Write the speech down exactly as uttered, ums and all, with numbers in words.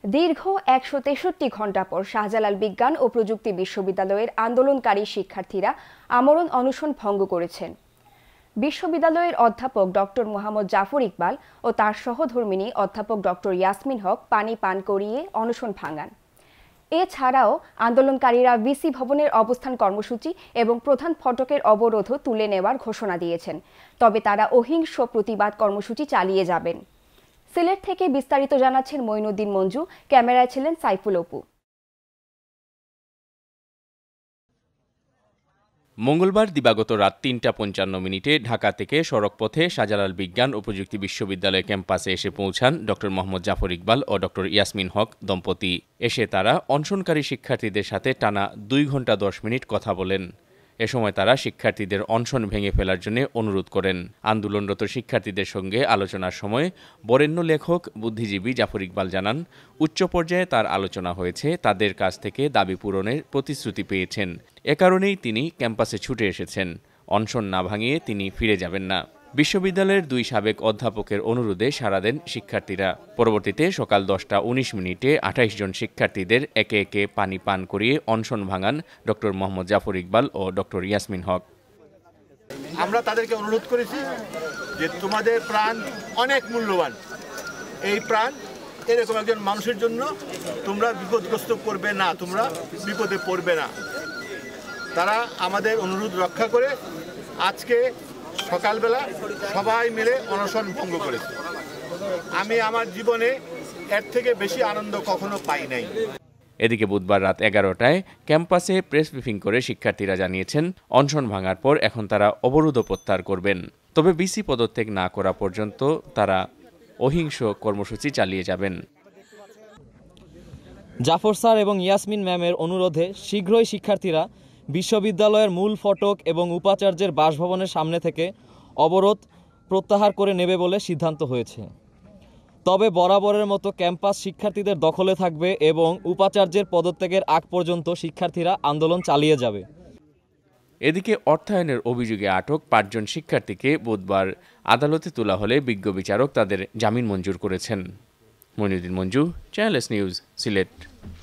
দীর্ঘ একশো তেষট্টি ঘণ্টা পর শাহজালাল বিজ্ঞান ও প্রযুক্তি বিশ্ববিদ্যালয়ের আন্দোলনকারী শিক্ষার্থীরা আমরণ অনশন ভঙ্গ করেছেন। বিশ্ববিদ্যালয়ের অধ্যাপক ডক্টর মোহাম্মদ জাফর ইকবাল ও তার সহধর্মিণী অধ্যাপক ডক্টর ইয়াসমিন হক পানি পান করিয়ে অনশন ভাঙান। এছাড়াও আন্দোলনকারীরা ভিসি ভবনের অবস্থান কর্মসূচি এবং প্রধান ফটকের অবরোধও তুলে নেওয়ার ঘোষণা দিয়েছেন। তবে তারা অহিংস প্রতিবাদ কর্মসূচি চালিয়ে যাবেন। সিলেট থেকে বিস্তারিত জানাচ্ছেন মঈনুদ্দিন মঞ্জু, ক্যামেরায় ছিলেন সাইফুল অপু। মঙ্গলবার দিবাগত রাত তিনটা পঞ্চান্ন মিনিটে ঢাকা থেকে সড়কপথে শাহজালাল বিজ্ঞান ও প্রযুক্তি বিশ্ববিদ্যালয় ক্যাম্পাসে এসে পৌঁছান ডক্টর মোহাম্মদ জাফর ইকবাল ও ডক্টর ইয়াসমিন হক দম্পতি। এসে তারা অনশনকারী শিক্ষার্থীদের সাথে টানা দুই ঘন্টা দশ মিনিট কথা বলেন। এ সময় তারা শিক্ষার্থীদের অনশন ভেঙে ফেলার জন্য অনুরোধ করেন। আন্দোলনরত শিক্ষার্থীদের সঙ্গে আলোচনার সময় বরেণ্য লেখক বুদ্ধিজীবী জাফর ইকবাল জানান, উচ্চ পর্যায়ে তার আলোচনা হয়েছে, তাদের কাছ থেকে দাবি পূরণের প্রতিশ্রুতি পেয়েছেন। এ কারণেই তিনি ক্যাম্পাসে ছুটে এসেছেন। অনশন না ভাঙিয়ে তিনি ফিরে যাবেন না। বিশ্ববিদ্যালয়ের দুই সাবেক অধ্যাপকের অনুরোধে সাড়া দেন শিক্ষার্থীরা। পরবর্তীতে সকাল দশটা উনিশ মিনিটে আঠাইশ জন শিক্ষার্থীদের একে একে পানি পান করিয়ে অনশন ভাঙান ডক্টর মোহাম্মদ জাফর ইকবাল ও ডক্টর ইয়াসমিন হক। আমরা তাদেরকে অনুরোধ করেছি যে তোমাদের প্রাণ অনেক মূল্যবান, এই প্রাণ এরকম একজন মানুষের জন্য তোমরা বিপদগ্রস্ত করবে না, তোমরা বিপদে পড়বে না। তারা আমাদের অনুরোধ রক্ষা করে আজকে সকালবেলা সবাই মিলে অনশন ভঙ্গ করেছে। আমি আমার জীবনে এর থেকে বেশি আনন্দ কখনো পাই নাই। এদিকে বুধবার রাত এগারোটায় ক্যাম্পাসে প্রেস ব্রিফিং করে শিক্ষার্থীরা জানিয়েছেন, অনশন ভাঙার পর এখন তারা অবরোধ প্রত্যাহার করবেন। তবে বিসি পদত্যাগ না করা পর্যন্ত তারা অহিংস কর্মসূচি চালিয়ে যাবেন। জাফর স্যার এবং ইয়াসমিন ম্যামের অনুরোধে শীঘ্রই শিক্ষার্থীরা বিশ্ববিদ্যালয়ের মূল ফটক এবং উপাচার্যের বাসভবনের সামনে থেকে অবরোধ প্রত্যাহার করে নেবে বলে সিদ্ধান্ত হয়েছে। তবে বরাবরের মতো ক্যাম্পাস শিক্ষার্থীদের দখলে থাকবে এবং উপাচার্যের পদত্যাগের আগ পর্যন্ত শিক্ষার্থীরা আন্দোলন চালিয়ে যাবে। এদিকে অর্থায়নের অভিযোগে আটক পাঁচজন শিক্ষার্থীকে বুধবার আদালতে তোলা হলে বিজ্ঞ বিচারক তাদের জামিন মঞ্জুর করেছেন। Moinuddin Manju, channel S news, Sylhet.